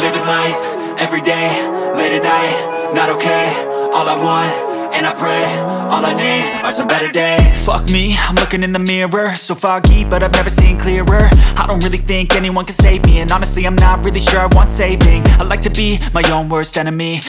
living life, everyday, late at night, not okay. All I want, and I pray, all I need are some better days. Fuck me, I'm looking in the mirror, so foggy, but I've never seen clearer. I don't really think anyone can save me, and honestly I'm not really sure I want saving. I like to be my own worst enemy,